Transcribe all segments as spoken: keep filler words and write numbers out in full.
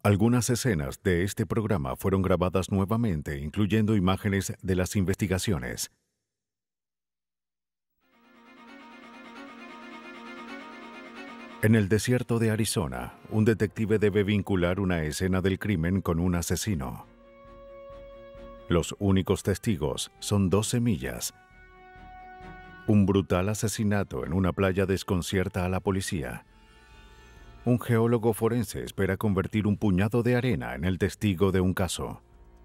Algunas escenas de este programa fueron grabadas nuevamente, incluyendo imágenes de las investigaciones. En el desierto de Arizona, un detective debe vincular una escena del crimen con un asesino. Los únicos testigos son dos semillas. Un brutal asesinato en una playa desconcierta a la policía. Un geólogo forense espera convertir un puñado de arena en el testigo de un caso.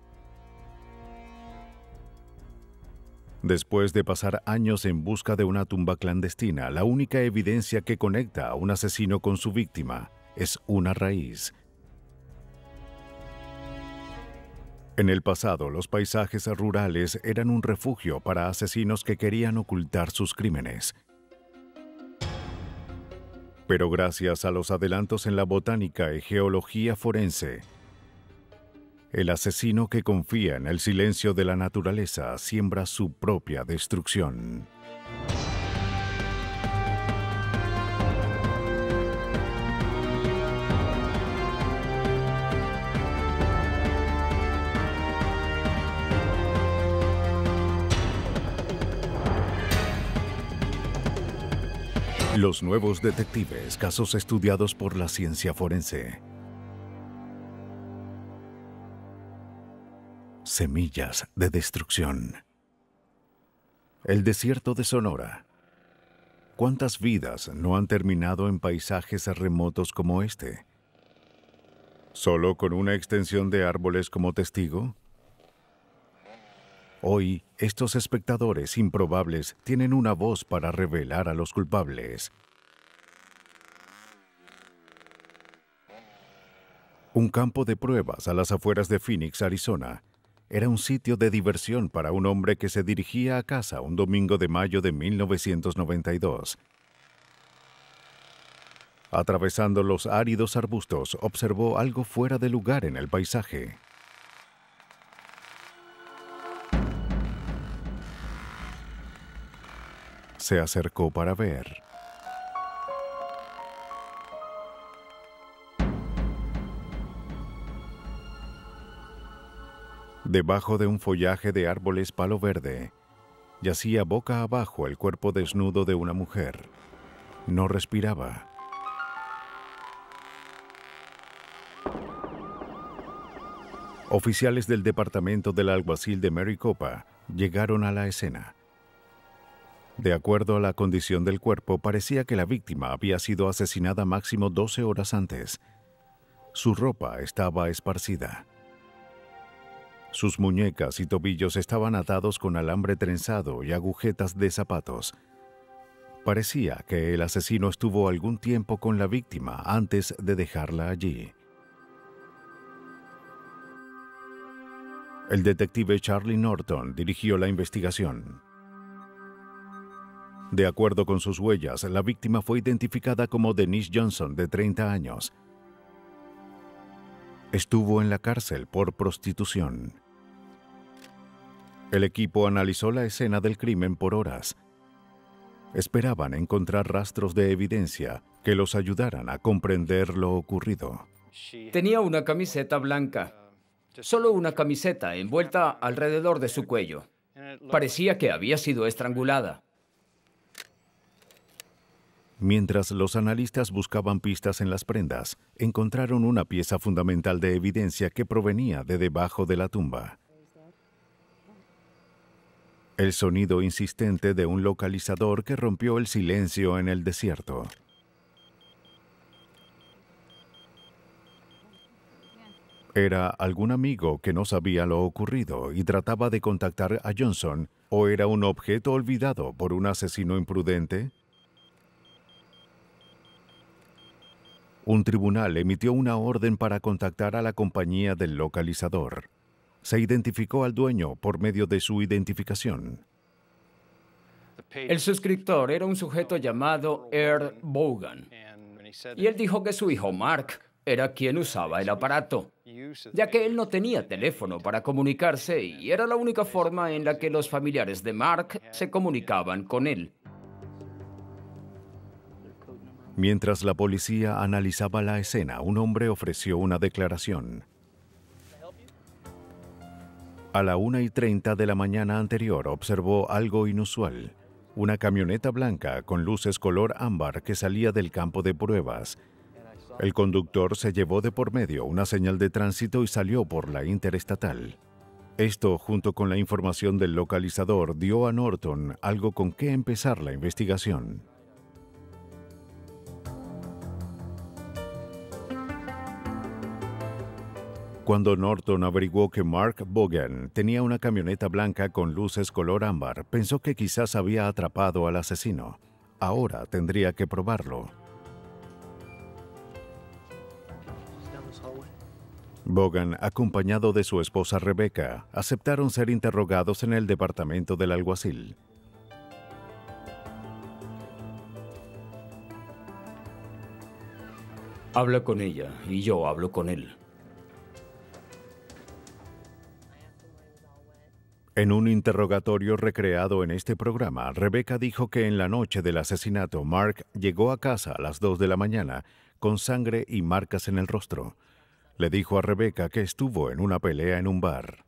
Después de pasar años en busca de una tumba clandestina, la única evidencia que conecta a un asesino con su víctima es una raíz. En el pasado, los paisajes rurales eran un refugio para asesinos que querían ocultar sus crímenes. Pero gracias a los adelantos en la botánica y geología forense, el asesino que confía en el silencio de la naturaleza siembra su propia destrucción. Los nuevos detectives, casos estudiados por la ciencia forense. Semillas de destrucción. El desierto de Sonora. ¿Cuántas vidas no han terminado en paisajes remotos como este? ¿Solo con una extensión de árboles como testigo? Hoy, estos espectadores improbables tienen una voz para revelar a los culpables. Un campo de pruebas a las afueras de Phoenix, Arizona, era un sitio de diversión para un hombre que se dirigía a casa un domingo de mayo de mil novecientos noventa y dos. Atravesando los áridos arbustos, observó algo fuera de lugar en el paisaje. Se acercó para ver. Debajo de un follaje de árboles palo verde, yacía boca abajo el cuerpo desnudo de una mujer. No respiraba. Oficiales del departamento del alguacil de Maricopa llegaron a la escena. De acuerdo a la condición del cuerpo, parecía que la víctima había sido asesinada máximo doce horas antes. Su ropa estaba esparcida. Sus muñecas y tobillos estaban atados con alambre trenzado y agujetas de zapatos. Parecía que el asesino estuvo algún tiempo con la víctima antes de dejarla allí. El detective Charlie Norton dirigió la investigación. De acuerdo con sus huellas, la víctima fue identificada como Denise Johnson, de treinta años. Estuvo en la cárcel por prostitución. El equipo analizó la escena del crimen por horas. Esperaban encontrar rastros de evidencia que los ayudaran a comprender lo ocurrido. Tenía una camiseta blanca. Solo una camiseta envuelta alrededor de su cuello. Parecía que había sido estrangulada. Mientras los analistas buscaban pistas en las prendas, encontraron una pieza fundamental de evidencia que provenía de debajo de la tumba. El sonido insistente de un localizador que rompió el silencio en el desierto. ¿Era algún amigo que no sabía lo ocurrido y trataba de contactar a Johnson, o era un objeto olvidado por un asesino imprudente? Un tribunal emitió una orden para contactar a la compañía del localizador. Se identificó al dueño por medio de su identificación. El suscriptor era un sujeto llamado Earl Vaughan. Y él dijo que su hijo Mark era quien usaba el aparato, ya que él no tenía teléfono para comunicarse y era la única forma en la que los familiares de Mark se comunicaban con él. Mientras la policía analizaba la escena, un hombre ofreció una declaración. A la una y treinta de la mañana anterior observó algo inusual. Una camioneta blanca con luces color ámbar que salía del campo de pruebas. El conductor se llevó de por medio una señal de tránsito y salió por la interestatal. Esto, junto con la información del localizador, dio a Norton algo con qué empezar la investigación. Cuando Norton averiguó que Mark Vaughan tenía una camioneta blanca con luces color ámbar, pensó que quizás había atrapado al asesino. Ahora tendría que probarlo. Vaughan, acompañado de su esposa Rebecca, aceptaron ser interrogados en el departamento del alguacil. Habla con ella y yo hablo con él. En un interrogatorio recreado en este programa, Rebecca dijo que en la noche del asesinato, Mark llegó a casa a las dos de la mañana con sangre y marcas en el rostro. Le dijo a Rebecca que estuvo en una pelea en un bar.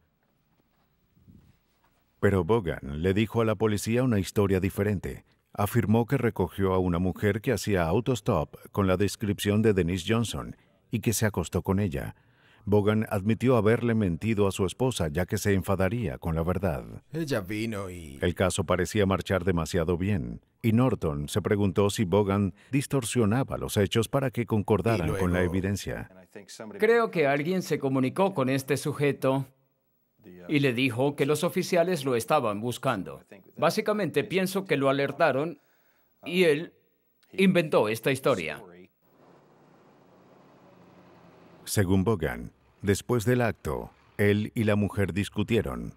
Pero Vaughan le dijo a la policía una historia diferente. Afirmó que recogió a una mujer que hacía autostop con la descripción de Denise Johnson y que se acostó con ella. Vaughan admitió haberle mentido a su esposa, ya que se enfadaría con la verdad. Ella vino y... El caso parecía marchar demasiado bien, y Norton se preguntó si Vaughan distorsionaba los hechos para que concordaran luego... con la evidencia. Creo que alguien se comunicó con este sujeto y le dijo que los oficiales lo estaban buscando. Básicamente pienso que lo alertaron y él inventó esta historia. Según Vaughan, después del acto, él y la mujer discutieron.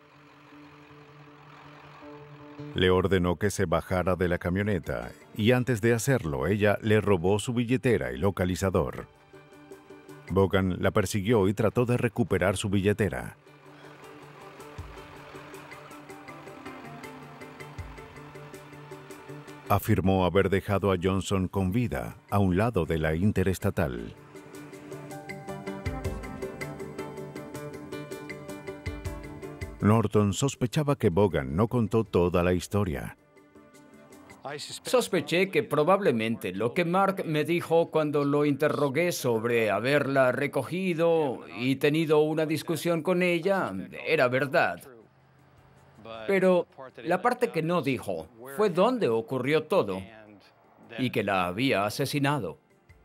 Le ordenó que se bajara de la camioneta y antes de hacerlo, ella le robó su billetera y localizador. Vaughan la persiguió y trató de recuperar su billetera. Afirmó haber dejado a Johnson con vida a un lado de la interestatal. Norton sospechaba que Vaughan no contó toda la historia. Sospeché que probablemente lo que Mark me dijo cuando lo interrogué sobre haberla recogido y tenido una discusión con ella era verdad. Pero la parte que no dijo fue dónde ocurrió todo y que la había asesinado.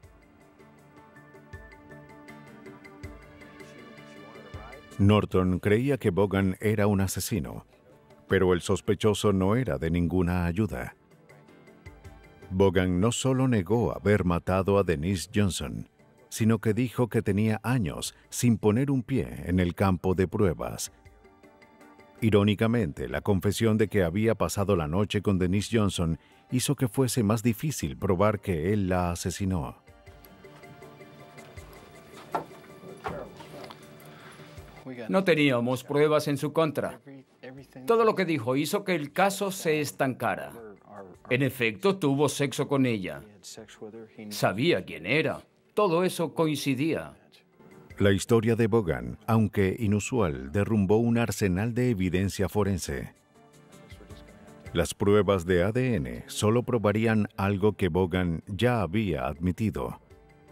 Norton creía que Vaughan era un asesino, pero el sospechoso no era de ninguna ayuda. Vaughan no solo negó haber matado a Denise Johnson, sino que dijo que tenía años sin poner un pie en el campo de pruebas. Irónicamente, la confesión de que había pasado la noche con Denise Johnson hizo que fuese más difícil probar que él la asesinó. No teníamos pruebas en su contra. Todo lo que dijo hizo que el caso se estancara. En efecto, tuvo sexo con ella. Sabía quién era. Todo eso coincidía. La historia de Vaughan, aunque inusual, derrumbó un arsenal de evidencia forense. Las pruebas de A D N solo probarían algo que Vaughan ya había admitido: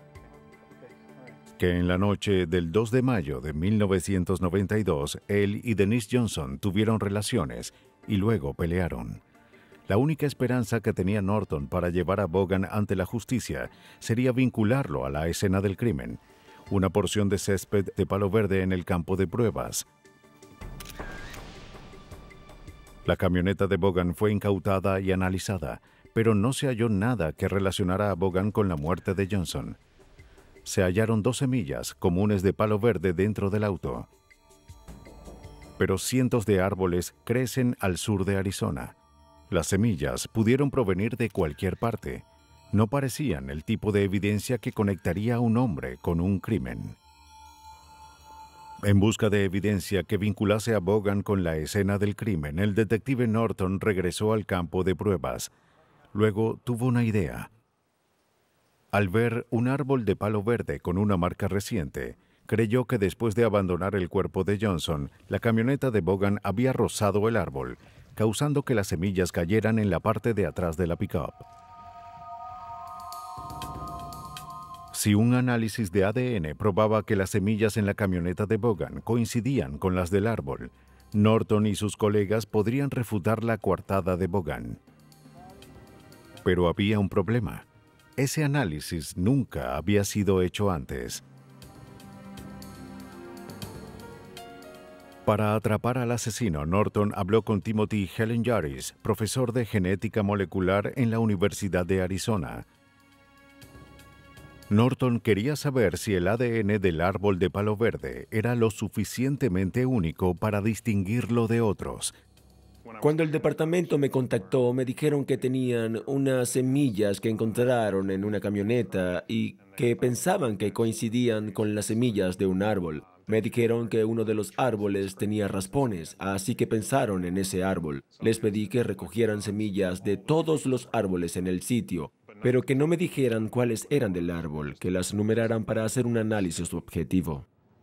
que en la noche del dos de mayo de mil novecientos noventa y dos, él y Denise Johnson tuvieron relaciones y luego pelearon. La única esperanza que tenía Norton para llevar a Vaughan ante la justicia sería vincularlo a la escena del crimen, una porción de césped de palo verde en el campo de pruebas. La camioneta de Vaughan fue incautada y analizada, pero no se halló nada que relacionara a Vaughan con la muerte de Johnson. Se hallaron dos semillas comunes de palo verde dentro del auto. Pero cientos de árboles crecen al sur de Arizona. Las semillas pudieron provenir de cualquier parte. No parecían el tipo de evidencia que conectaría a un hombre con un crimen. En busca de evidencia que vinculase a Vaughan con la escena del crimen, el detective Norton regresó al campo de pruebas. Luego tuvo una idea. Al ver un árbol de palo verde con una marca reciente, creyó que después de abandonar el cuerpo de Johnson, la camioneta de Vaughan había rozado el árbol, causando que las semillas cayeran en la parte de atrás de la pick-up. Si un análisis de A D N probaba que las semillas en la camioneta de Vaughan coincidían con las del árbol, Norton y sus colegas podrían refutar la coartada de Vaughan. Pero había un problema. Ese análisis nunca había sido hecho antes. Para atrapar al asesino, Norton habló con Timothy Helen Yaris, profesor de genética molecular en la Universidad de Arizona. Norton quería saber si el A D N del árbol de palo verde era lo suficientemente único para distinguirlo de otros. Cuando el departamento me contactó, me dijeron que tenían unas semillas que encontraron en una camioneta y que pensaban que coincidían con las semillas de un árbol. Me dijeron que uno de los árboles tenía raspones, así que pensaron en ese árbol. Les pedí que recogieran semillas de todos los árboles en el sitio, pero que no me dijeran cuáles eran del árbol, que las numeraran para hacer un análisis objetivo.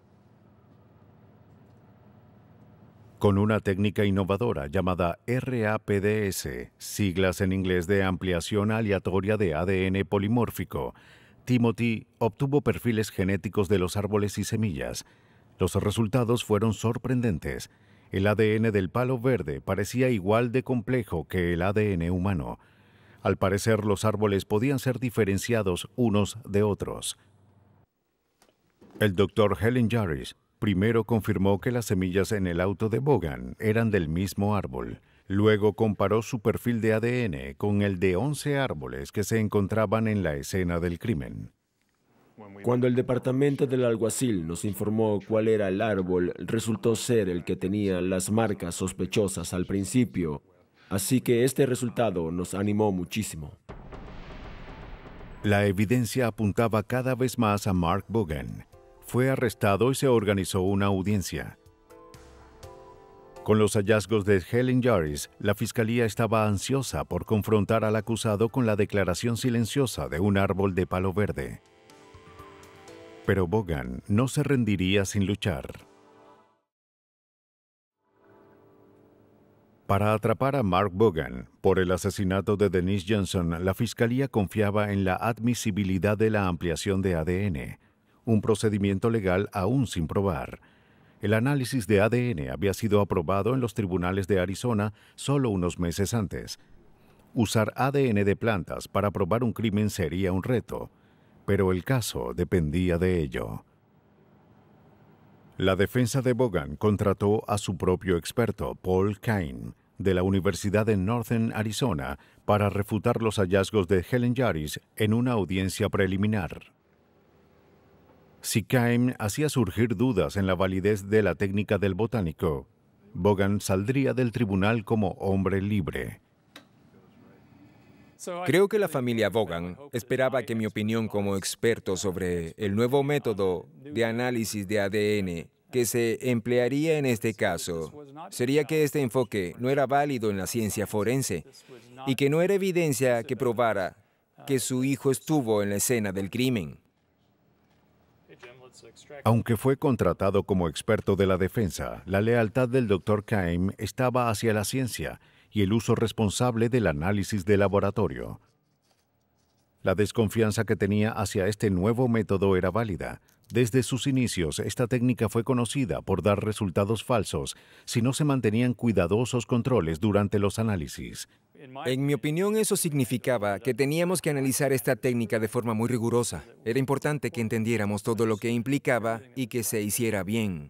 Con una técnica innovadora llamada R A P D S, siglas en inglés de ampliación aleatoria de A D N polimórfico, Timothy obtuvo perfiles genéticos de los árboles y semillas. Los resultados fueron sorprendentes. El A D N del palo verde parecía igual de complejo que el A D N humano. Al parecer, los árboles podían ser diferenciados unos de otros. El doctor Helen Yaris primero confirmó que las semillas en el auto de Vaughan eran del mismo árbol. Luego comparó su perfil de A D N con el de once árboles que se encontraban en la escena del crimen. Cuando el departamento del alguacil nos informó cuál era el árbol, resultó ser el que tenía las marcas sospechosas al principio. Así que este resultado nos animó muchísimo. La evidencia apuntaba cada vez más a Mark Vaughan. Fue arrestado y se organizó una audiencia. Con los hallazgos de Helen Yaris, la fiscalía estaba ansiosa por confrontar al acusado con la declaración silenciosa de un árbol de palo verde. Pero Vaughan no se rendiría sin luchar. Para atrapar a Mark Vaughan por el asesinato de Denise Johnson, la fiscalía confiaba en la admisibilidad de la ampliación de A D N, un procedimiento legal aún sin probar. El análisis de A D N había sido aprobado en los tribunales de Arizona solo unos meses antes. Usar A D N de plantas para probar un crimen sería un reto, pero el caso dependía de ello. La defensa de Vaughan contrató a su propio experto, Paul Kane, de la Universidad de Northern Arizona, para refutar los hallazgos de Helen Yaris en una audiencia preliminar. Si Kane hacía surgir dudas en la validez de la técnica del botánico, Vaughan saldría del tribunal como hombre libre. Creo que la familia Vaughan esperaba que mi opinión como experto sobre el nuevo método de análisis de A D N que se emplearía en este caso sería que este enfoque no era válido en la ciencia forense y que no era evidencia que probara que su hijo estuvo en la escena del crimen. Aunque fue contratado como experto de la defensa, la lealtad del doctor Kane estaba hacia la ciencia y el uso responsable del análisis de laboratorio. La desconfianza que tenía hacia este nuevo método era válida. Desde sus inicios, esta técnica fue conocida por dar resultados falsos si no se mantenían cuidadosos controles durante los análisis. En mi opinión, eso significaba que teníamos que analizar esta técnica de forma muy rigurosa. Era importante que entendiéramos todo lo que implicaba y que se hiciera bien.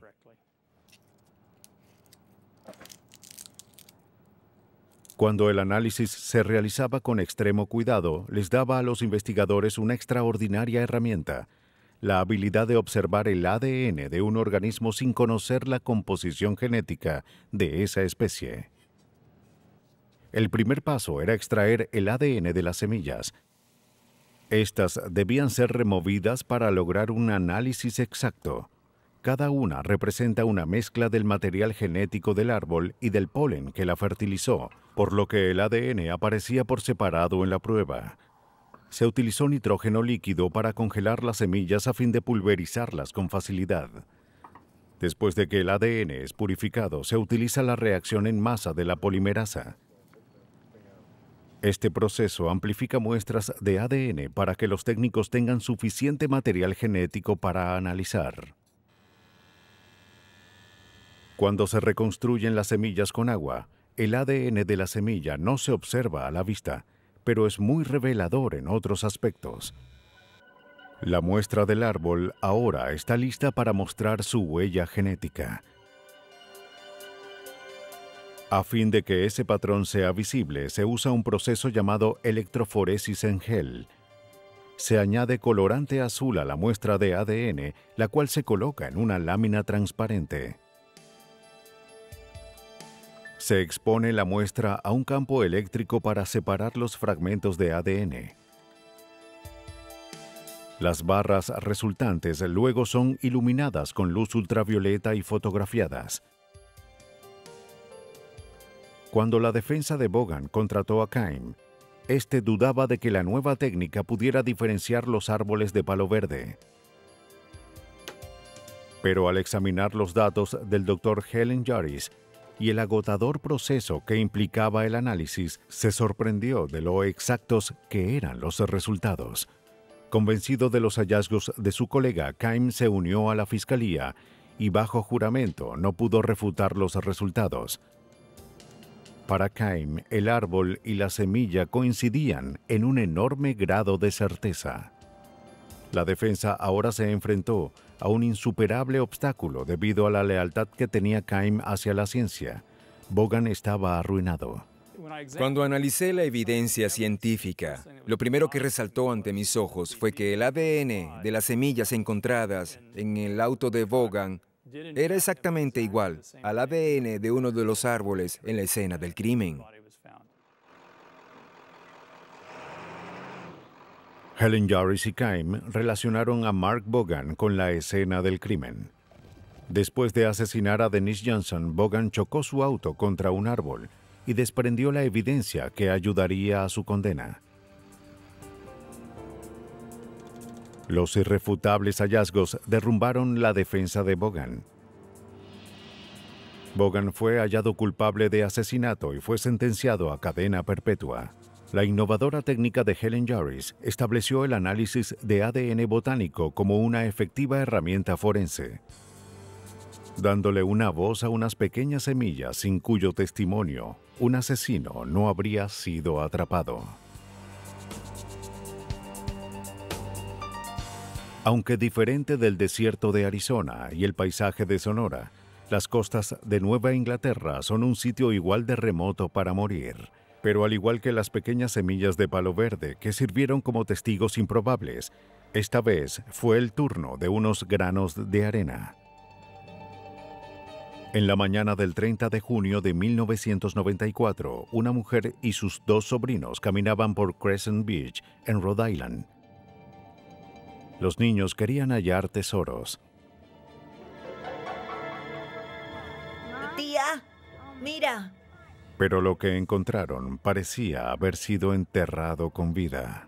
Cuando el análisis se realizaba con extremo cuidado, les daba a los investigadores una extraordinaria herramienta: la habilidad de observar el A D N de un organismo sin conocer la composición genética de esa especie. El primer paso era extraer el A D N de las semillas. Estas debían ser removidas para lograr un análisis exacto. Cada una representa una mezcla del material genético del árbol y del polen que la fertilizó, por lo que el A D N aparecía por separado en la prueba. se utilizó nitrógeno líquido para congelar las semillas a fin de pulverizarlas con facilidad. Después de que el A D N es purificado, se utiliza la reacción en masa de la polimerasa. Este proceso amplifica muestras de A D N para que los técnicos tengan suficiente material genético para analizar. Cuando se reconstruyen las semillas con agua, el A D N de la semilla no se observa a la vista, pero es muy revelador en otros aspectos. La muestra del árbol ahora está lista para mostrar su huella genética. A fin de que ese patrón sea visible, se usa un proceso llamado electroforesis en gel. Se añade colorante azul a la muestra de A D N, la cual se coloca en una lámina transparente. Se expone la muestra a un campo eléctrico para separar los fragmentos de A D N. Las barras resultantes luego son iluminadas con luz ultravioleta y fotografiadas. Cuando la defensa de Vaughan contrató a Keim, este dudaba de que la nueva técnica pudiera diferenciar los árboles de palo verde. Pero al examinar los datos del doctor Helen Jarvis y el agotador proceso que implicaba el análisis, se sorprendió de lo exactos que eran los resultados. Convencido de los hallazgos de su colega, Keim se unió a la fiscalía y bajo juramento no pudo refutar los resultados. Para Keim, el árbol y la semilla coincidían en un enorme grado de certeza. La defensa ahora se enfrentó a un insuperable obstáculo debido a la lealtad que tenía Keim hacia la ciencia. Vaughan estaba arruinado. Cuando analicé la evidencia científica, lo primero que resaltó ante mis ojos fue que el A D N de las semillas encontradas en el auto de Vaughan era exactamente igual al A D N de uno de los árboles en la escena del crimen. Helen Jarvis y Keim relacionaron a Mark Vaughan con la escena del crimen. Después de asesinar a Denise Johnson, Vaughan chocó su auto contra un árbol y desprendió la evidencia que ayudaría a su condena. Los irrefutables hallazgos derrumbaron la defensa de Vaughan. Vaughan fue hallado culpable de asesinato y fue sentenciado a cadena perpetua. La innovadora técnica de Helen Jarvis estableció el análisis de A D N botánico como una efectiva herramienta forense, dándole una voz a unas pequeñas semillas sin cuyo testimonio un asesino no habría sido atrapado. Aunque diferente del desierto de Arizona y el paisaje de Sonora, las costas de Nueva Inglaterra son un sitio igual de remoto para morir. Pero al igual que las pequeñas semillas de palo verde que sirvieron como testigos improbables, esta vez fue el turno de unos granos de arena. En la mañana del treinta de junio de mil novecientos noventa y cuatro, una mujer y sus dos sobrinos caminaban por Crescent Beach, en Rhode Island. Los niños querían hallar tesoros. Tía, mira. Pero lo que encontraron parecía haber sido enterrado con vida.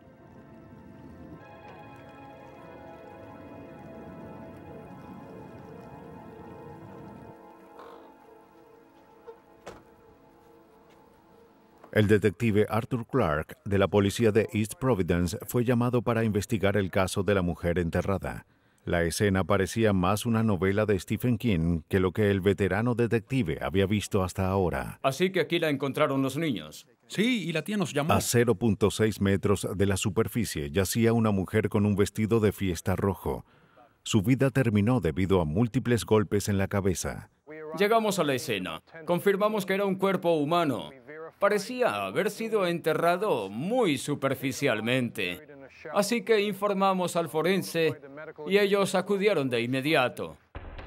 El detective Arthur Clark de la policía de East Providence fue llamado para investigar el caso de la mujer enterrada. La escena parecía más una novela de Stephen King que lo que el veterano detective había visto hasta ahora. Así que aquí la encontraron los niños. Sí, y la tía nos llamó. A cero punto seis metros de la superficie yacía una mujer con un vestido de fiesta rojo. Su vida terminó debido a múltiples golpes en la cabeza. Llegamos a la escena. Confirmamos que era un cuerpo humano. Parecía haber sido enterrado muy superficialmente. Así que informamos al forense y ellos acudieron de inmediato.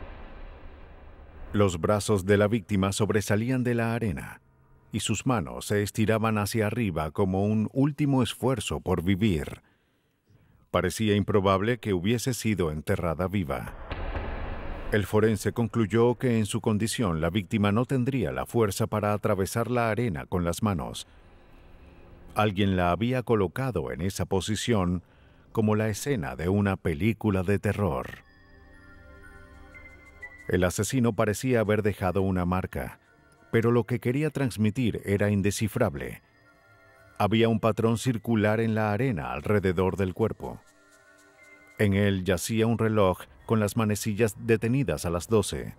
Los brazos de la víctima sobresalían de la arena y sus manos se estiraban hacia arriba como un último esfuerzo por vivir. Parecía improbable que hubiese sido enterrada viva. El forense concluyó que en su condición la víctima no tendría la fuerza para atravesar la arena con las manos. Alguien la había colocado en esa posición como la escena de una película de terror. El asesino parecía haber dejado una marca, pero lo que quería transmitir era indescifrable. Había un patrón circular en la arena alrededor del cuerpo. En él yacía un reloj con las manecillas detenidas a las doce.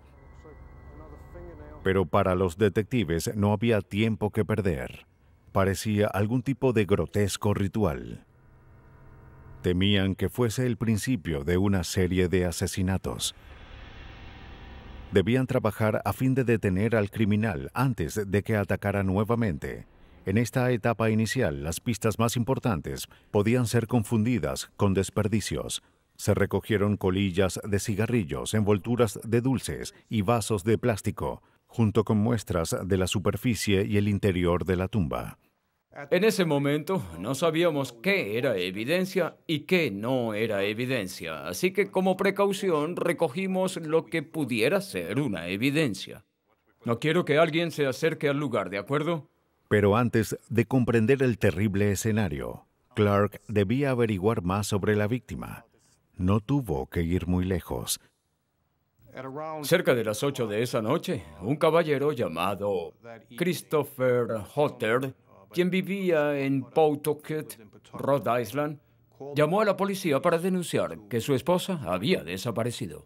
Pero para los detectives no había tiempo que perder. Parecía algún tipo de grotesco ritual. Temían que fuese el principio de una serie de asesinatos. Debían trabajar a fin de detener al criminal antes de que atacara nuevamente. En esta etapa inicial, las pistas más importantes podían ser confundidas con desperdicios. Se recogieron colillas de cigarrillos, envolturas de dulces y vasos de plástico, junto con muestras de la superficie y el interior de la tumba. En ese momento no sabíamos qué era evidencia y qué no era evidencia, así que como precaución recogimos lo que pudiera ser una evidencia. No quiero que alguien se acerque al lugar, ¿de acuerdo? Pero antes de comprender el terrible escenario, Clark debía averiguar más sobre la víctima. No tuvo que ir muy lejos. Cerca de las ocho de esa noche, un caballero llamado Christopher Hutter, quien vivía en Pawtucket, Rhode Island, llamó a la policía para denunciar que su esposa había desaparecido.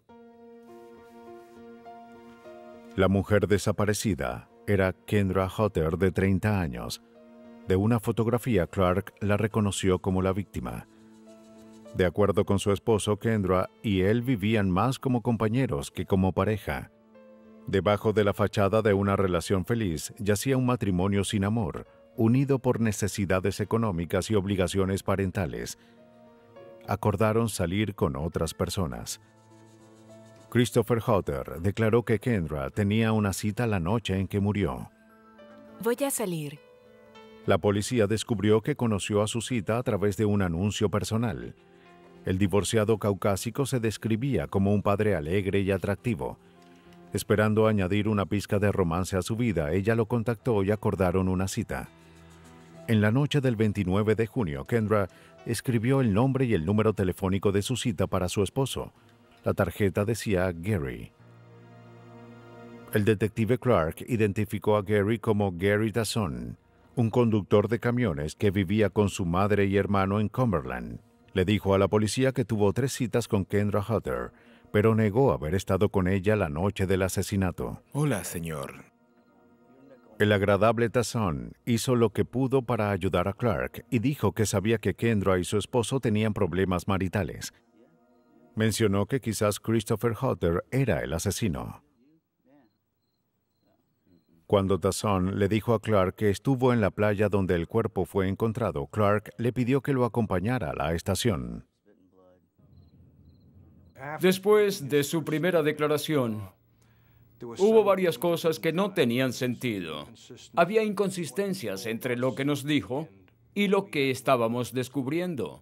La mujer desaparecida era Kendra Hutter, de treinta años. De una fotografía, Clark la reconoció como la víctima. De acuerdo con su esposo, Kendra y él vivían más como compañeros que como pareja. Debajo de la fachada de una relación feliz yacía un matrimonio sin amor, unido por necesidades económicas y obligaciones parentales. Acordaron salir con otras personas. Christopher Hutter declaró que Kendra tenía una cita la noche en que murió. Voy a salir. La policía descubrió que conoció a su cita a través de un anuncio personal. El divorciado caucásico se describía como un padre alegre y atractivo. Esperando añadir una pizca de romance a su vida, ella lo contactó y acordaron una cita. En la noche del veintinueve de junio, Kendra escribió el nombre y el número telefónico de su cita para su esposo. La tarjeta decía Gary. El detective Clark identificó a Gary como Gary Tasson, un conductor de camiones que vivía con su madre y hermano en Cumberland. Le dijo a la policía que tuvo tres citas con Kendra Hutter, pero negó haber estado con ella la noche del asesinato. Hola, señor. El agradable Tasson hizo lo que pudo para ayudar a Clark y dijo que sabía que Kendra y su esposo tenían problemas maritales. Mencionó que quizás Christopher Hutter era el asesino. Cuando Tasson le dijo a Clark que estuvo en la playa donde el cuerpo fue encontrado, Clark le pidió que lo acompañara a la estación. Después de su primera declaración, hubo varias cosas que no tenían sentido. Había inconsistencias entre lo que nos dijo y lo que estábamos descubriendo.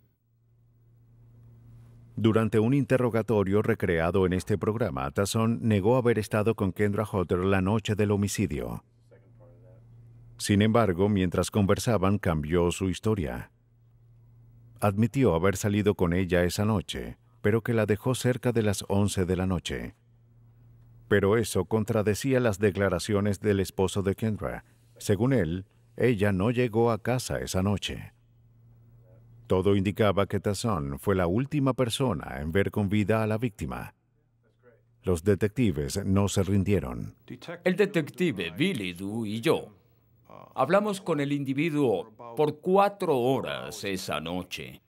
Durante un interrogatorio recreado en este programa, Tasson negó haber estado con Kendra Hutter la noche del homicidio. Sin embargo, mientras conversaban, cambió su historia. Admitió haber salido con ella esa noche, pero que la dejó cerca de las once de la noche. Pero eso contradecía las declaraciones del esposo de Kendra. Según él, ella no llegó a casa esa noche. Todo indicaba que Tasson fue la última persona en ver con vida a la víctima. Los detectives no se rindieron. El detective Billy Du y yo hablamos con el individuo por cuatro horas esa noche.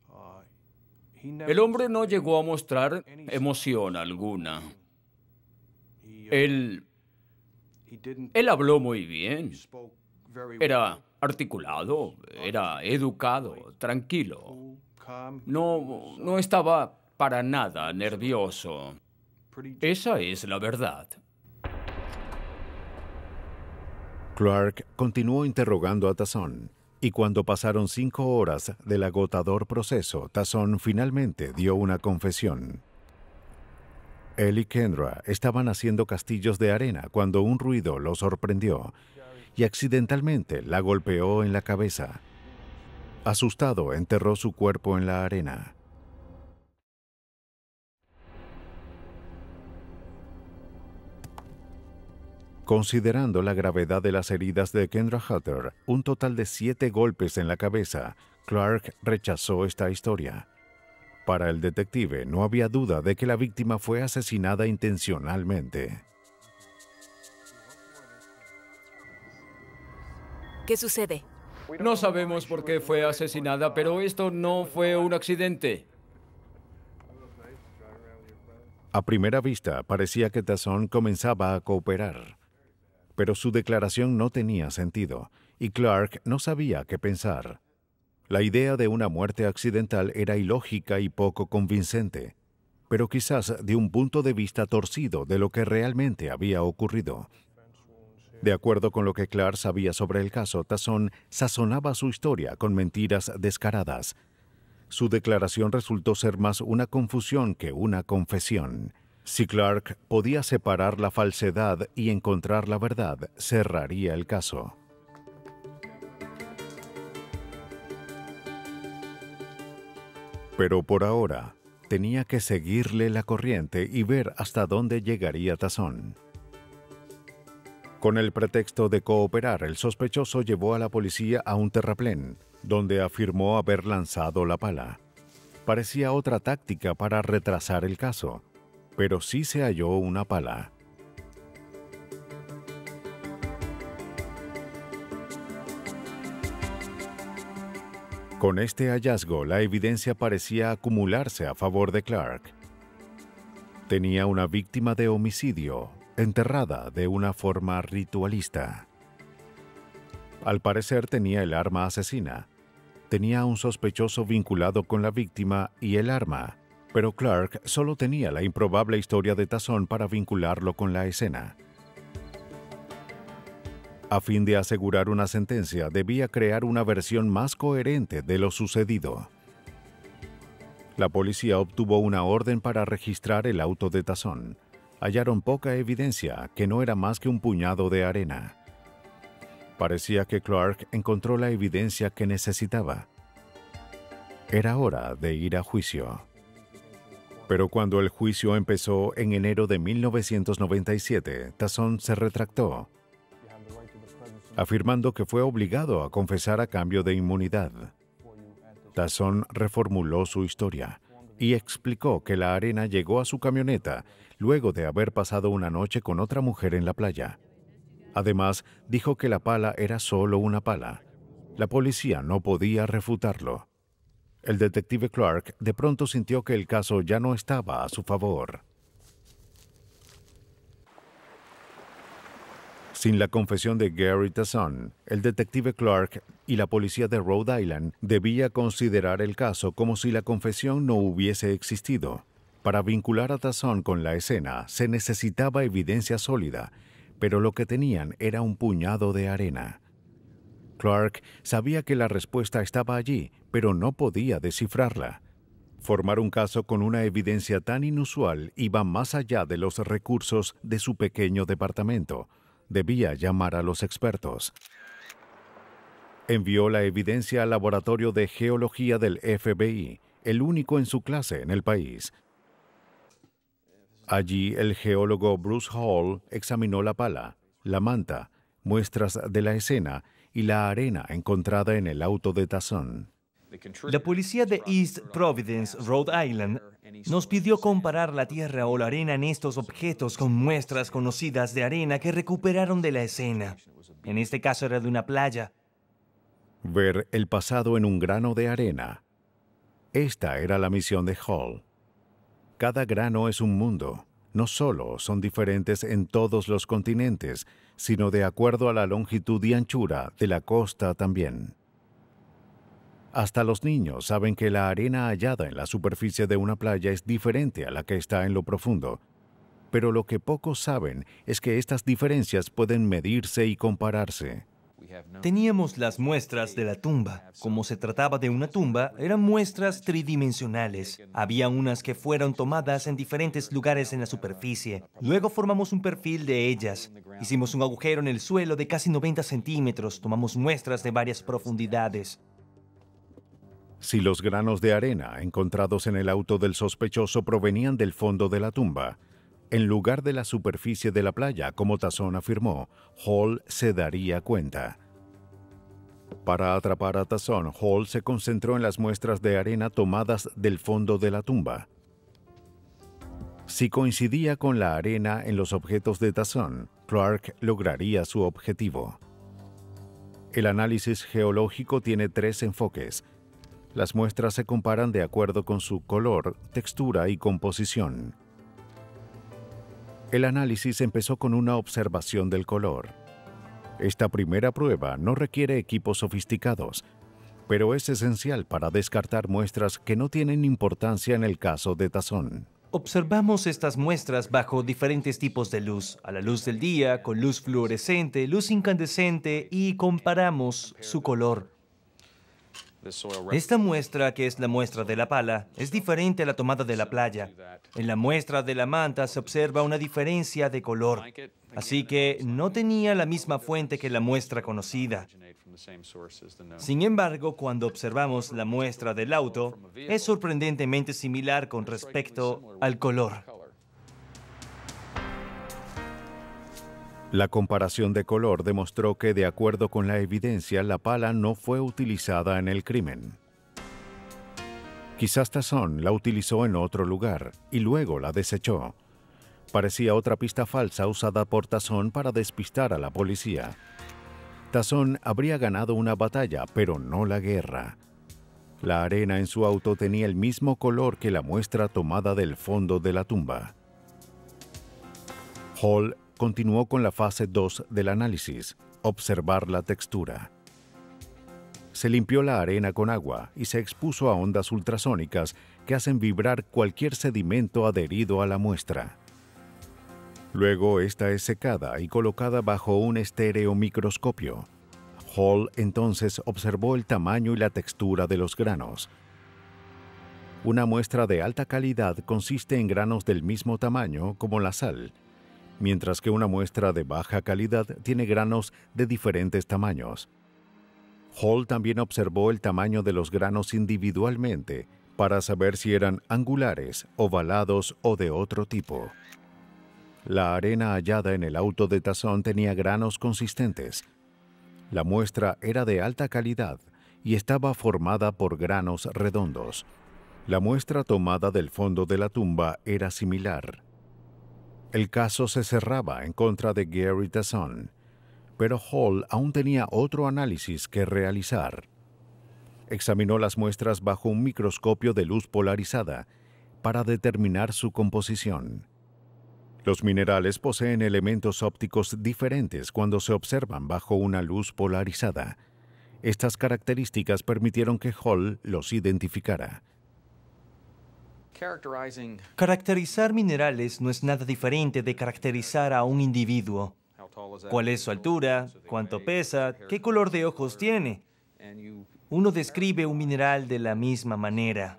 El hombre no llegó a mostrar emoción alguna. Él, él habló muy bien. Era articulado, era educado, tranquilo. No, no estaba para nada nervioso. Esa es la verdad. Clark continuó interrogando a Tasson, y cuando pasaron cinco horas del agotador proceso, Tasson finalmente dio una confesión. Él y Kendra estaban haciendo castillos de arena cuando un ruido los sorprendió, y accidentalmente la golpeó en la cabeza. Asustado, enterró su cuerpo en la arena. Considerando la gravedad de las heridas de Kendra Hutter, un total de siete golpes en la cabeza, Clark rechazó esta historia. Para el detective, no había duda de que la víctima fue asesinada intencionalmente. ¿Qué sucede? No sabemos por qué fue asesinada, pero esto no fue un accidente. A primera vista, parecía que Tazón comenzaba a cooperar. Pero su declaración no tenía sentido, y Clark no sabía qué pensar. La idea de una muerte accidental era ilógica y poco convincente, pero quizás de un punto de vista torcido de lo que realmente había ocurrido. De acuerdo con lo que Clark sabía sobre el caso, Tazón sazonaba su historia con mentiras descaradas. Su declaración resultó ser más una confusión que una confesión. Si Clark podía separar la falsedad y encontrar la verdad, cerraría el caso. Pero por ahora, tenía que seguirle la corriente y ver hasta dónde llegaría Tazón. Con el pretexto de cooperar, el sospechoso llevó a la policía a un terraplén, donde afirmó haber lanzado la pala. Parecía otra táctica para retrasar el caso, pero sí se halló una pala. Con este hallazgo, la evidencia parecía acumularse a favor de Clark. Tenía una víctima de homicidio, enterrada de una forma ritualista. Al parecer tenía el arma asesina. Tenía a un sospechoso vinculado con la víctima y el arma, pero Clark solo tenía la improbable historia de Tazón para vincularlo con la escena. A fin de asegurar una sentencia, debía crear una versión más coherente de lo sucedido. La policía obtuvo una orden para registrar el auto de Tazón. Hallaron poca evidencia, que no era más que un puñado de arena. Parecía que Clark encontró la evidencia que necesitaba. Era hora de ir a juicio. Pero cuando el juicio empezó en enero de mil novecientos noventa y siete, Tazón se retractó, afirmando que fue obligado a confesar a cambio de inmunidad. Tazón reformuló su historia y explicó que la arena llegó a su camioneta luego de haber pasado una noche con otra mujer en la playa. Además, dijo que la pala era solo una pala. La policía no podía refutarlo. El detective Clark de pronto sintió que el caso ya no estaba a su favor. Sin la confesión de Gary Tazón, el detective Clark y la policía de Rhode Island debía considerar el caso como si la confesión no hubiese existido. Para vincular a Tazón con la escena se necesitaba evidencia sólida, pero lo que tenían era un puñado de arena. Clark sabía que la respuesta estaba allí, pero no podía descifrarla. Formar un caso con una evidencia tan inusual iba más allá de los recursos de su pequeño departamento. Debía llamar a los expertos. Envió la evidencia al laboratorio de geología del F B I, el único en su clase en el país. Allí, el geólogo Bruce Hall examinó la pala, la manta, muestras de la escena y la arena encontrada en el auto de Tazón. La policía de East Providence, Rhode Island, nos pidió comparar la tierra o la arena en estos objetos con muestras conocidas de arena que recuperaron de la escena. En este caso era de una playa. Ver el pasado en un grano de arena. Esta era la misión de Hall. Cada grano es un mundo. No solo son diferentes en todos los continentes, sino de acuerdo a la longitud y anchura de la costa también. Hasta los niños saben que la arena hallada en la superficie de una playa es diferente a la que está en lo profundo. Pero lo que pocos saben es que estas diferencias pueden medirse y compararse. Teníamos las muestras de la tumba. Como se trataba de una tumba, eran muestras tridimensionales. Había unas que fueron tomadas en diferentes lugares en la superficie. Luego formamos un perfil de ellas. Hicimos un agujero en el suelo de casi noventa centímetros. Tomamos muestras de varias profundidades. Si los granos de arena encontrados en el auto del sospechoso provenían del fondo de la tumba, en lugar de la superficie de la playa, como Tazón afirmó, Hall se daría cuenta. Para atrapar a Tazón, Hall se concentró en las muestras de arena tomadas del fondo de la tumba. Si coincidía con la arena en los objetos de Tazón, Clark lograría su objetivo. El análisis geológico tiene tres enfoques. Las muestras se comparan de acuerdo con su color, textura y composición. El análisis empezó con una observación del color. Esta primera prueba no requiere equipos sofisticados, pero es esencial para descartar muestras que no tienen importancia en el caso de Tazón. Observamos estas muestras bajo diferentes tipos de luz, a la luz del día, con luz fluorescente, luz incandescente, y comparamos su color. Esta muestra, que es la muestra de la pala, es diferente a la tomada de la playa. En la muestra de la manta se observa una diferencia de color, así que no tenía la misma fuente que la muestra conocida. Sin embargo, cuando observamos la muestra del auto, es sorprendentemente similar con respecto al color. La comparación de color demostró que, de acuerdo con la evidencia, la pala no fue utilizada en el crimen. Quizás Tazón la utilizó en otro lugar y luego la desechó. Parecía otra pista falsa usada por Tazón para despistar a la policía. Tazón habría ganado una batalla, pero no la guerra. La arena en su auto tenía el mismo color que la muestra tomada del fondo de la tumba. Hall continuó con la fase dos del análisis, observar la textura. Se limpió la arena con agua y se expuso a ondas ultrasónicas que hacen vibrar cualquier sedimento adherido a la muestra. Luego esta es secada y colocada bajo un estereomicroscopio. Hall entonces observó el tamaño y la textura de los granos. Una muestra de alta calidad consiste en granos del mismo tamaño como la sal, mientras que una muestra de baja calidad tiene granos de diferentes tamaños. Hall también observó el tamaño de los granos individualmente para saber si eran angulares, ovalados o de otro tipo. La arena hallada en el auto de Tazón tenía granos consistentes. La muestra era de alta calidad y estaba formada por granos redondos. La muestra tomada del fondo de la tumba era similar. El caso se cerraba en contra de Gary Tazón, pero Hall aún tenía otro análisis que realizar. Examinó las muestras bajo un microscopio de luz polarizada para determinar su composición. Los minerales poseen elementos ópticos diferentes cuando se observan bajo una luz polarizada. Estas características permitieron que Hall los identificara. Caracterizar minerales no es nada diferente de caracterizar a un individuo. ¿Cuál es su altura? ¿Cuánto pesa? ¿Qué color de ojos tiene? Uno describe un mineral de la misma manera.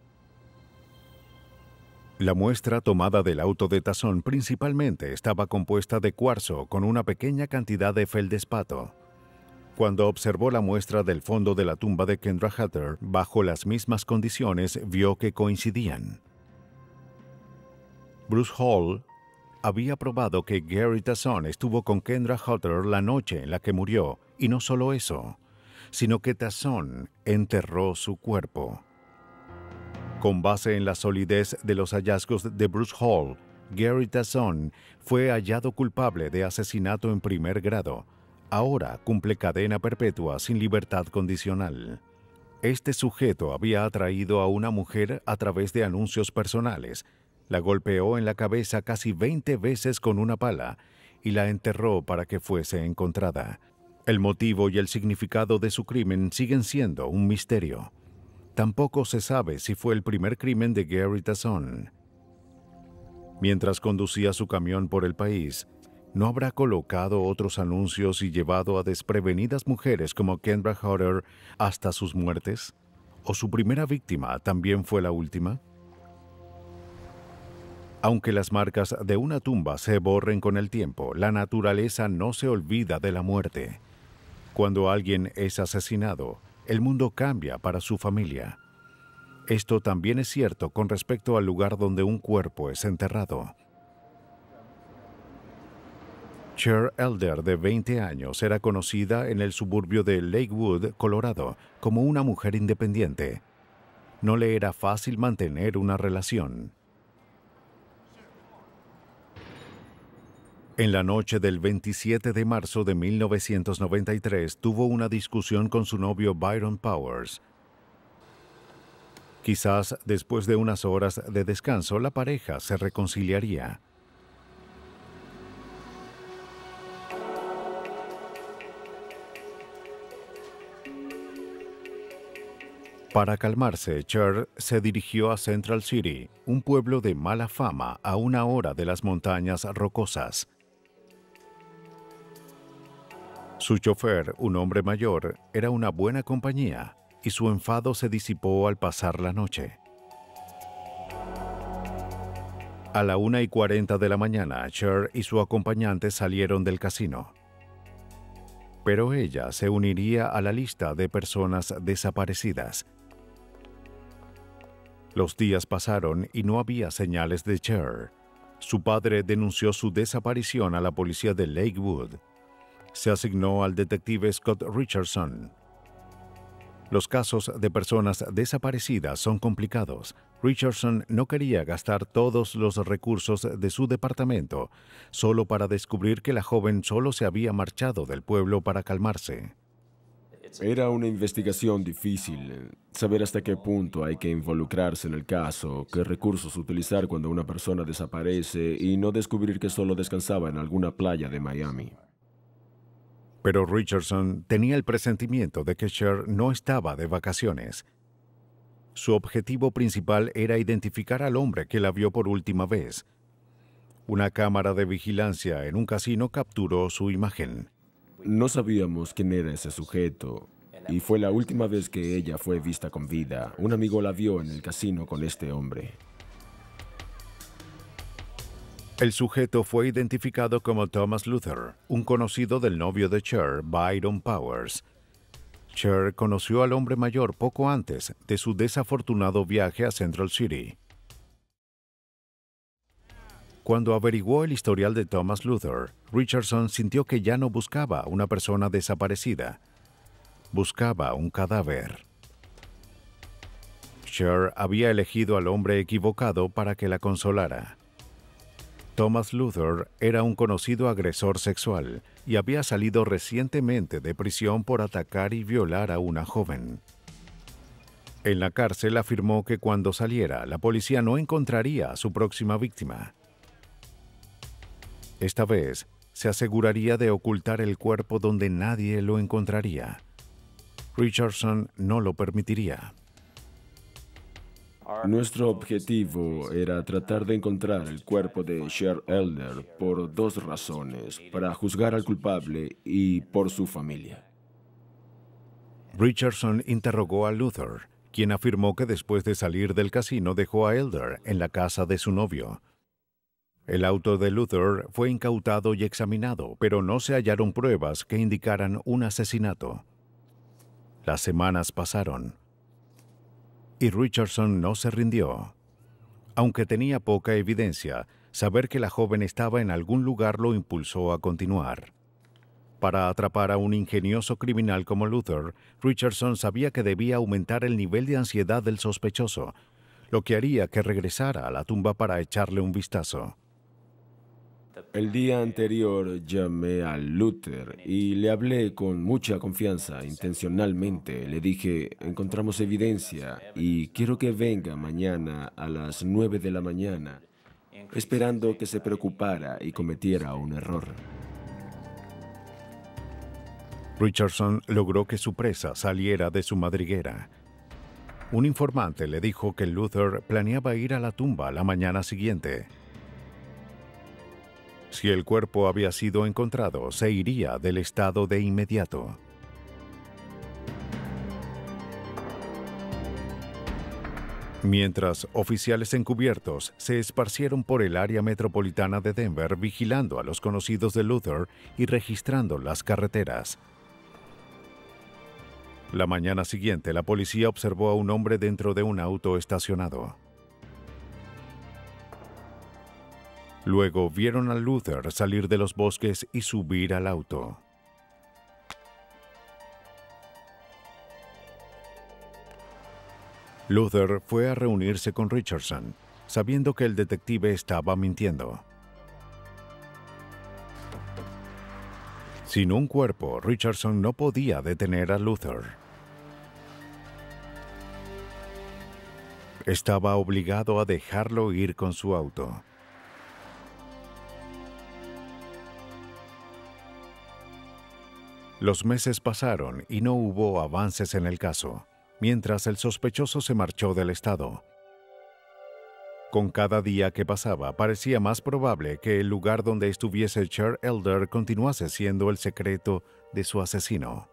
La muestra tomada del auto de Tazón principalmente estaba compuesta de cuarzo con una pequeña cantidad de feldespato. Cuando observó la muestra del fondo de la tumba de Kendra Hutter, bajo las mismas condiciones, vio que coincidían. Bruce Hall había probado que Gary Tazón estuvo con Kendra Hutter la noche en la que murió, y no solo eso, sino que Tazón enterró su cuerpo. Con base en la solidez de los hallazgos de Bruce Hall, Gary Tazón fue hallado culpable de asesinato en primer grado. Ahora cumple cadena perpetua sin libertad condicional. Este sujeto había atraído a una mujer a través de anuncios personales, la golpeó en la cabeza casi veinte veces con una pala y la enterró para que fuese encontrada. El motivo y el significado de su crimen siguen siendo un misterio. Tampoco se sabe si fue el primer crimen de Gary Tazón. Mientras conducía su camión por el país, ¿No habrá colocado otros anuncios y llevado a desprevenidas mujeres como Kendra Hodder hasta sus muertes? ¿O su primera víctima también fue la última? Aunque las marcas de una tumba se borren con el tiempo, la naturaleza no se olvida de la muerte. Cuando alguien es asesinado, el mundo cambia para su familia. Esto también es cierto con respecto al lugar donde un cuerpo es enterrado. Cher Elder, de veinte años, era conocida en el suburbio de Lakewood, Colorado, como una mujer independiente. No le era fácil mantener una relación. En la noche del veintisiete de marzo de mil novecientos noventa y tres, tuvo una discusión con su novio Byron Powers. Quizás después de unas horas de descanso, la pareja se reconciliaría. Para calmarse, Cher se dirigió a Central City, un pueblo de mala fama a una hora de las montañas rocosas. Su chofer, un hombre mayor, era una buena compañía y su enfado se disipó al pasar la noche. A la una y cuarenta de la mañana, Cher y su acompañante salieron del casino. Pero ella se uniría a la lista de personas desaparecidas. Los días pasaron y no había señales de Cher. Su padre denunció su desaparición a la policía de Lakewood. Se asignó al detective Scott Richardson. Los casos de personas desaparecidas son complicados. Richardson no quería gastar todos los recursos de su departamento solo para descubrir que la joven solo se había marchado del pueblo para calmarse. Era una investigación difícil. Saber hasta qué punto hay que involucrarse en el caso, qué recursos utilizar cuando una persona desaparece y no descubrir que solo descansaba en alguna playa de Miami. Pero Richardson tenía el presentimiento de que Cher no estaba de vacaciones. Su objetivo principal era identificar al hombre que la vio por última vez. Una cámara de vigilancia en un casino capturó su imagen. No sabíamos quién era ese sujeto, y fue la última vez que ella fue vista con vida. Un amigo la vio en el casino con este hombre. El sujeto fue identificado como Thomas Luther, un conocido del novio de Cher, Byron Powers. Cher conoció al hombre mayor poco antes de su desafortunado viaje a Central City. Cuando averiguó el historial de Thomas Luther, Richardson sintió que ya no buscaba una persona desaparecida. Buscaba un cadáver. Cher había elegido al hombre equivocado para que la consolara. Thomas Luther era un conocido agresor sexual y había salido recientemente de prisión por atacar y violar a una joven. En la cárcel afirmó que cuando saliera, la policía no encontraría a su próxima víctima. Esta vez, se aseguraría de ocultar el cuerpo donde nadie lo encontraría. Richardson no lo permitiría. Nuestro objetivo era tratar de encontrar el cuerpo de Cher Elder por dos razones, para juzgar al culpable y por su familia. Richardson interrogó a Luther, quien afirmó que después de salir del casino dejó a Elder en la casa de su novio. El auto de Luther fue incautado y examinado, pero no se hallaron pruebas que indicaran un asesinato. Las semanas pasaron y Richardson no se rindió. Aunque tenía poca evidencia, saber que la joven estaba en algún lugar lo impulsó a continuar. Para atrapar a un ingenioso criminal como Luther, Richardson sabía que debía aumentar el nivel de ansiedad del sospechoso, lo que haría que regresara a la tumba para echarle un vistazo. El día anterior llamé a Luther y le hablé con mucha confianza, intencionalmente. Le dije, encontramos evidencia y quiero que venga mañana a las nueve de la mañana, esperando que se preocupara y cometiera un error. Richardson logró que su presa saliera de su madriguera. Un informante le dijo que Luther planeaba ir a la tumba la mañana siguiente. Si el cuerpo había sido encontrado, se iría del estado de inmediato. Mientras, oficiales encubiertos se esparcieron por el área metropolitana de Denver vigilando a los conocidos de Luther y registrando las carreteras. La mañana siguiente, la policía observó a un hombre dentro de un auto estacionado. Luego vieron a Luther salir de los bosques y subir al auto. Luther fue a reunirse con Richardson, sabiendo que el detective estaba mintiendo. Sin un cuerpo, Richardson no podía detener a Luther. Estaba obligado a dejarlo ir con su auto. Los meses pasaron y no hubo avances en el caso, mientras el sospechoso se marchó del estado. Con cada día que pasaba, parecía más probable que el lugar donde estuviese Cher Elder continuase siendo el secreto de su asesino.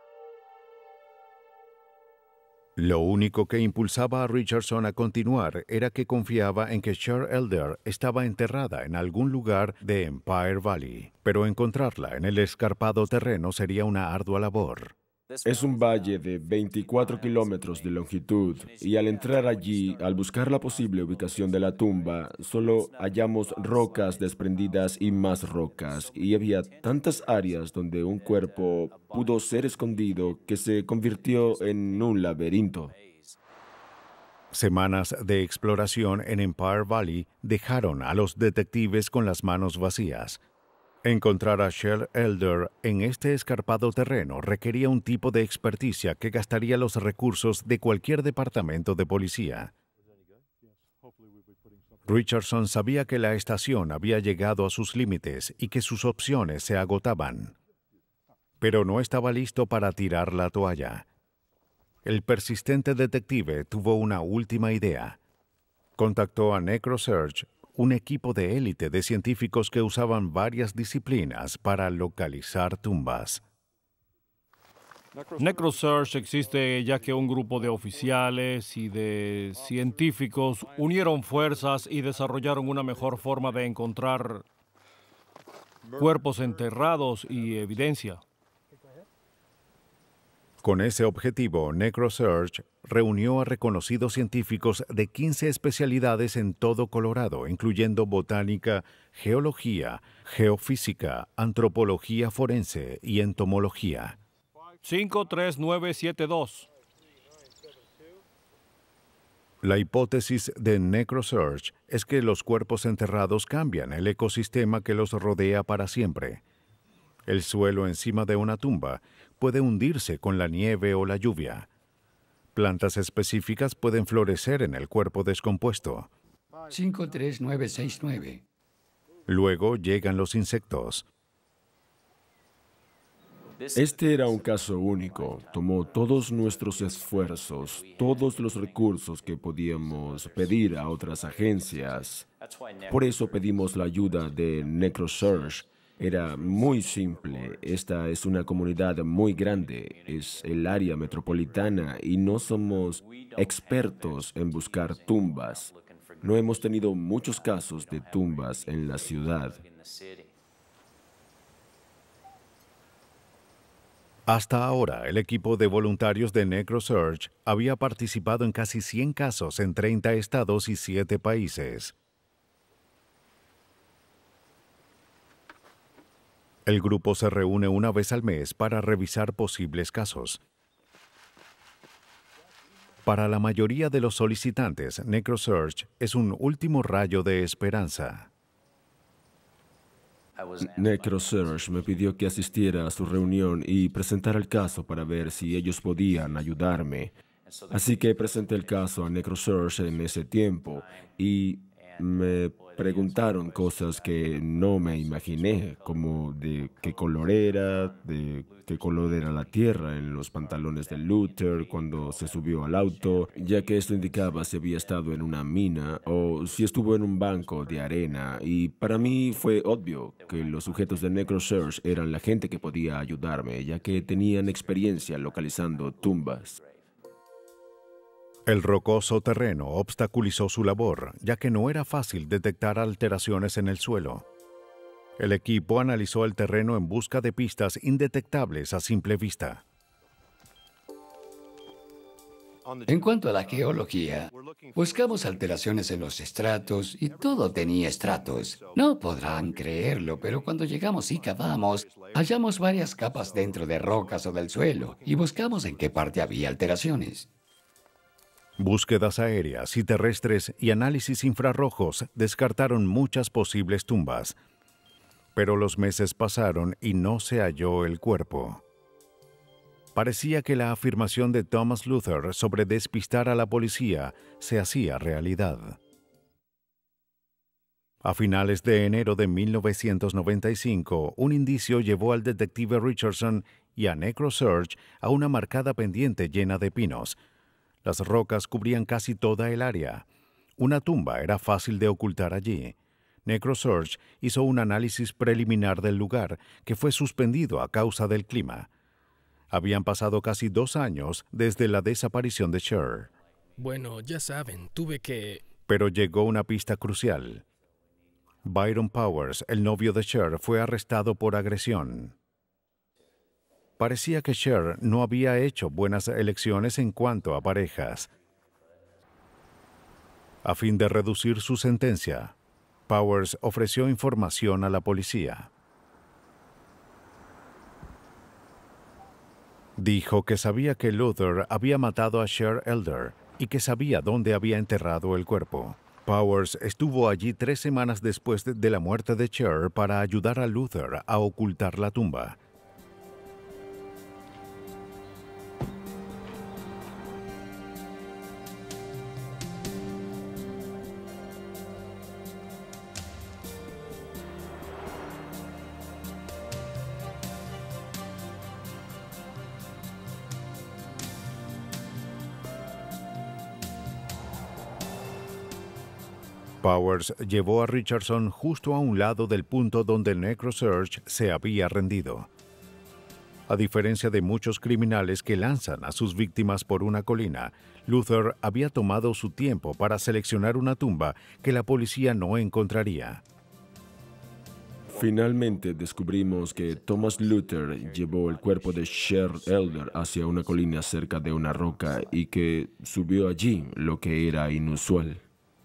Lo único que impulsaba a Richardson a continuar era que confiaba en que Cher Elder estaba enterrada en algún lugar de Empire Valley, pero encontrarla en el escarpado terreno sería una ardua labor. Es un valle de veinticuatro kilómetros de longitud y al entrar allí, al buscar la posible ubicación de la tumba, solo hallamos rocas desprendidas y más rocas, y había tantas áreas donde un cuerpo pudo ser escondido que se convirtió en un laberinto. Semanas de exploración en Empire Valley dejaron a los detectives con las manos vacías. Encontrar a Cher Elder en este escarpado terreno requería un tipo de experticia que gastaría los recursos de cualquier departamento de policía. Richardson sabía que la estación había llegado a sus límites y que sus opciones se agotaban, pero no estaba listo para tirar la toalla. El persistente detective tuvo una última idea. Contactó a NecroSearch, un equipo de élite de científicos que usaban varias disciplinas para localizar tumbas. NecroSearch existe ya que un grupo de oficiales y de científicos unieron fuerzas y desarrollaron una mejor forma de encontrar cuerpos enterrados y evidencia. Con ese objetivo, NecroSearch reunió a reconocidos científicos de quince especialidades en todo Colorado, incluyendo botánica, geología, geofísica, antropología forense y entomología. cinco tres nueve siete dos. La hipótesis de NecroSearch es que los cuerpos enterrados cambian el ecosistema que los rodea para siempre. El suelo encima de una tumba puede hundirse con la nieve o la lluvia. Plantas específicas pueden florecer en el cuerpo descompuesto. cinco tres nueve seis nueve. Luego llegan los insectos. Este era un caso único. Tomó todos nuestros esfuerzos, todos los recursos que podíamos pedir a otras agencias. Por eso pedimos la ayuda de NecroSearch. Era muy simple. Esta es una comunidad muy grande, es el área metropolitana y no somos expertos en buscar tumbas. No hemos tenido muchos casos de tumbas en la ciudad. Hasta ahora, el equipo de voluntarios de NecroSearch había participado en casi cien casos en treinta estados y siete países. El grupo se reúne una vez al mes para revisar posibles casos. Para la mayoría de los solicitantes, NecroSearch es un último rayo de esperanza. NecroSearch me pidió que asistiera a su reunión y presentara el caso para ver si ellos podían ayudarme. Así que presenté el caso a NecroSearch en ese tiempo y me preguntaron cosas que no me imaginé, como de qué color era, de qué color era la tierra en los pantalones de Luther cuando se subió al auto, ya que esto indicaba si había estado en una mina o si estuvo en un banco de arena. Y para mí fue obvio que los sujetos de NecroSearch eran la gente que podía ayudarme, ya que tenían experiencia localizando tumbas. El rocoso terreno obstaculizó su labor, ya que no era fácil detectar alteraciones en el suelo. El equipo analizó el terreno en busca de pistas indetectables a simple vista. En cuanto a la geología, buscamos alteraciones en los estratos y todo tenía estratos. No podrán creerlo, pero cuando llegamos y cavamos, hallamos varias capas dentro de rocas o del suelo y buscamos en qué parte había alteraciones. Búsquedas aéreas y terrestres y análisis infrarrojos descartaron muchas posibles tumbas. Pero los meses pasaron y no se halló el cuerpo. Parecía que la afirmación de Thomas Luther sobre despistar a la policía se hacía realidad. A finales de enero de mil novecientos noventa y cinco, un indicio llevó al detective Richardson y a NecroSearch a una marcada pendiente llena de pinos. Las rocas cubrían casi toda el área. Una tumba era fácil de ocultar allí. NecroSearch hizo un análisis preliminar del lugar, que fue suspendido a causa del clima. Habían pasado casi dos años desde la desaparición de Cher. Bueno, ya saben, tuve que... Pero llegó una pista crucial. Byron Powers, el novio de Cher, fue arrestado por agresión. Parecía que Cher no había hecho buenas elecciones en cuanto a parejas. A fin de reducir su sentencia, Powers ofreció información a la policía. Dijo que sabía que Luther había matado a Cher Elder y que sabía dónde había enterrado el cuerpo. Powers estuvo allí tres semanas después de la muerte de Cher para ayudar a Luther a ocultar la tumba. Powers llevó a Richardson justo a un lado del punto donde NecroSearch se había rendido. A diferencia de muchos criminales que lanzan a sus víctimas por una colina, Luther había tomado su tiempo para seleccionar una tumba que la policía no encontraría. Finalmente descubrimos que Thomas Luther llevó el cuerpo de Cher Elder hacia una colina cerca de una roca y que subió allí, lo que era inusual.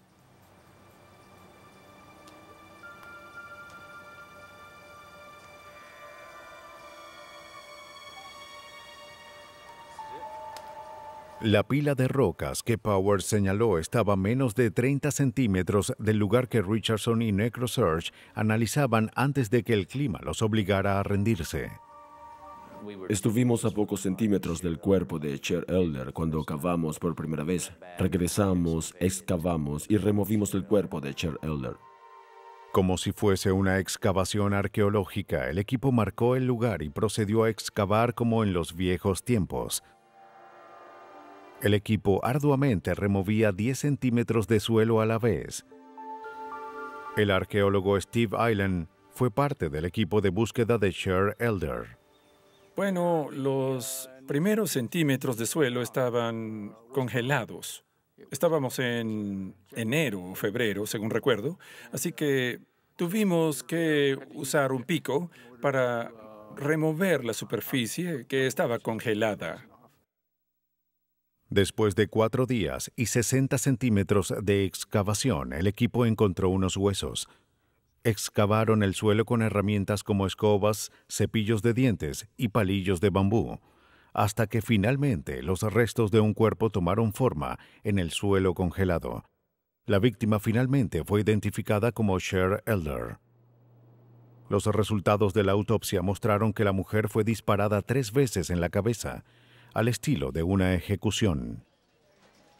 La pila de rocas que Powers señaló estaba a menos de treinta centímetros del lugar que Richardson y NecroSearch analizaban antes de que el clima los obligara a rendirse. Estuvimos a pocos centímetros del cuerpo de Cher Elder cuando cavamos por primera vez. Regresamos, excavamos y removimos el cuerpo de Cher Elder. Como si fuese una excavación arqueológica, el equipo marcó el lugar y procedió a excavar como en los viejos tiempos. El equipo arduamente removía diez centímetros de suelo a la vez. El arqueólogo Steve Island fue parte del equipo de búsqueda de Cher Elder. Bueno, los primeros centímetros de suelo estaban congelados. Estábamos en enero o febrero, según recuerdo, así que tuvimos que usar un pico para remover la superficie que estaba congelada. Después de cuatro días y sesenta centímetros de excavación, el equipo encontró unos huesos. Excavaron el suelo con herramientas como escobas, cepillos de dientes y palillos de bambú, hasta que finalmente los restos de un cuerpo tomaron forma en el suelo congelado. La víctima finalmente fue identificada como Cher Elder. Los resultados de la autopsia mostraron que la mujer fue disparada tres veces en la cabeza, al estilo de una ejecución.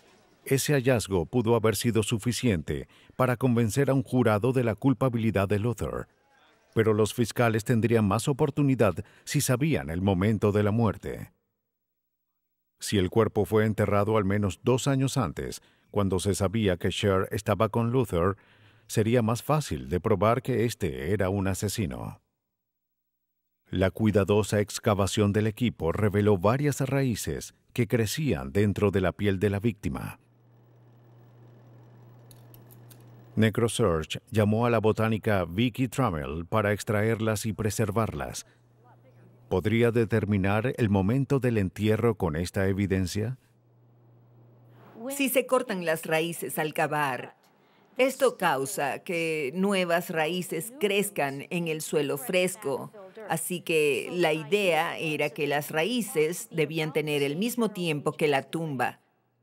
Ese hallazgo pudo haber sido suficiente para convencer a un jurado de la culpabilidad de Luther, pero los fiscales tendrían más oportunidad si sabían el momento de la muerte. Si el cuerpo fue enterrado al menos dos años antes, cuando se sabía que Sher estaba con Luther, sería más fácil de probar que éste era un asesino. La cuidadosa excavación del equipo reveló varias raíces que crecían dentro de la piel de la víctima. NecroSearch llamó a la botánica Vicky Trammell para extraerlas y preservarlas. ¿Podría determinar el momento del entierro con esta evidencia? Si se cortan las raíces al cavar, esto causa que nuevas raíces crezcan en el suelo fresco. Así que la idea era que las raíces debían tener el mismo tiempo que la tumba.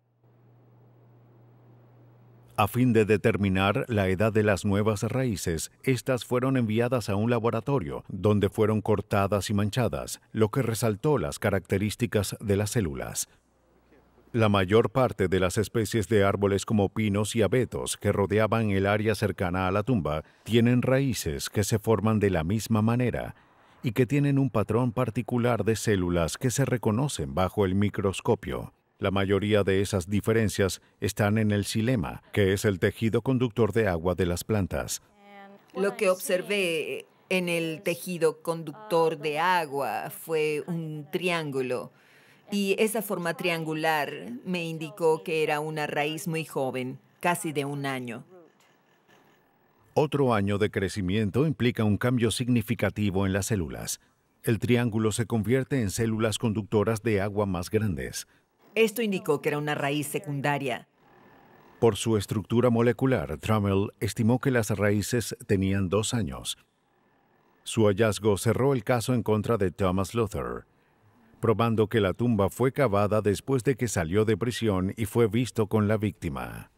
A fin de determinar la edad de las nuevas raíces, estas fueron enviadas a un laboratorio, donde fueron cortadas y manchadas, lo que resaltó las características de las células. La mayor parte de las especies de árboles como pinos y abetos que rodeaban el área cercana a la tumba tienen raíces que se forman de la misma manera y que tienen un patrón particular de células que se reconocen bajo el microscopio. La mayoría de esas diferencias están en el xilema, que es el tejido conductor de agua de las plantas. Lo que observé en el tejido conductor de agua fue un triángulo, y esa forma triangular me indicó que era una raíz muy joven, casi de un año. Otro año de crecimiento implica un cambio significativo en las células. El triángulo se convierte en células conductoras de agua más grandes. Esto indicó que era una raíz secundaria. Por su estructura molecular, Trammell estimó que las raíces tenían dos años. Su hallazgo cerró el caso en contra de Thomas Luther, probando que la tumba fue cavada después de que salió de prisión y fue visto con la víctima.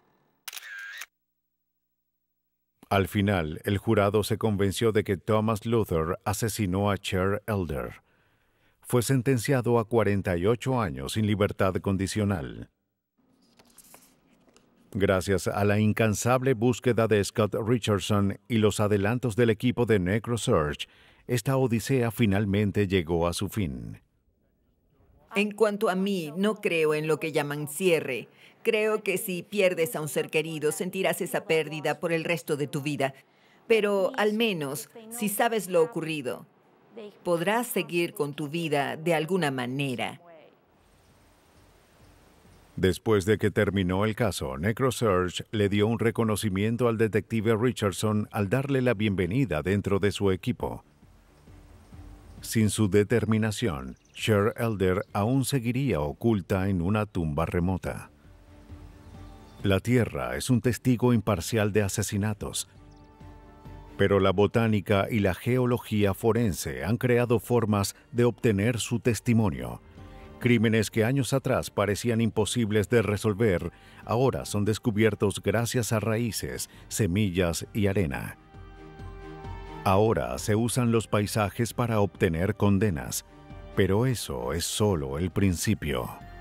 Al final, el jurado se convenció de que Thomas Luther asesinó a Sher Elder. Fue sentenciado a cuarenta y ocho años sin libertad condicional. Gracias a la incansable búsqueda de Scott Richardson y los adelantos del equipo de NecroSearch, esta odisea finalmente llegó a su fin. En cuanto a mí, no creo en lo que llaman cierre. Creo que si pierdes a un ser querido, sentirás esa pérdida por el resto de tu vida. Pero al menos, si sabes lo ocurrido, podrás seguir con tu vida de alguna manera. Después de que terminó el caso, NecroSearch le dio un reconocimiento al detective Richardson al darle la bienvenida dentro de su equipo. Sin su determinación, Sher Elder aún seguiría oculta en una tumba remota. La Tierra es un testigo imparcial de asesinatos, pero la botánica y la geología forense han creado formas de obtener su testimonio. Crímenes que años atrás parecían imposibles de resolver, ahora son descubiertos gracias a raíces, semillas y arena. Ahora se usan los paisajes para obtener condenas, pero eso es solo el principio.